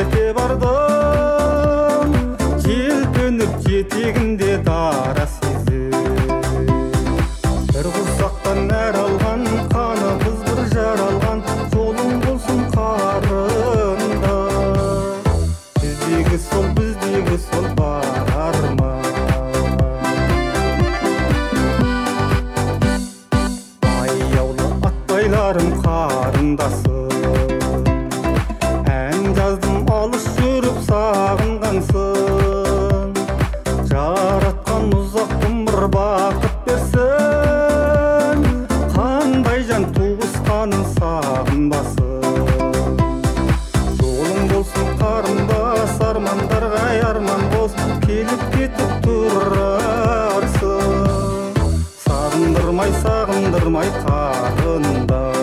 кете бардым, желпініп жетегінде дара сезім. Бір құрсақтан нәр алған, қанымыз бір жаралған, жолың болсын қарында. Біздегі сол бар ма? Аяулы атбайларым қарындасым, ән жаздым алыс жүріп сағынғансың. Жаратқан ұзақ ғұмыр бақыт берсін, қандай жан туысқанын сағынбасын. Жолың болсын қарындас, армандарға арман болсын, келіп кетіп тұрарсың. Сағындырмай қарындас.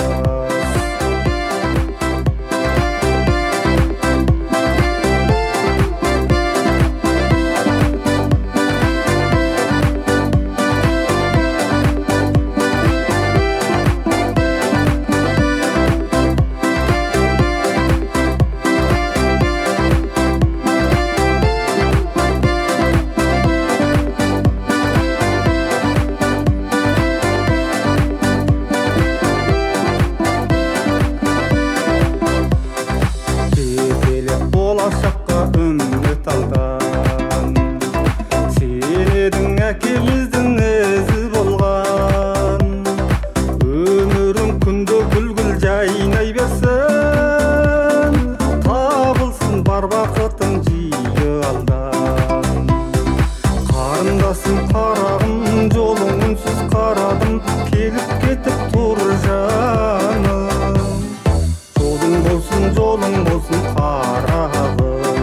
Болашаққа үміт алдан, сен едің әкеміздің ізі болған. Өмірің күнде гүл жайнай берсін, табылсын бар бақытың жиі алдан. Қарындасым қарағым, жолың үнсіз қарадым, келіп кетіп тұр жаным. Жолың болсын қарағым,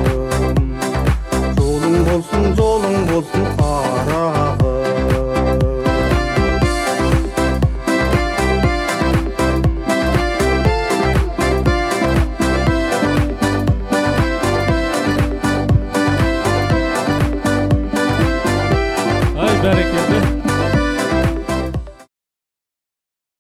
жолың болсын қарағым. Ай, бәрекелді.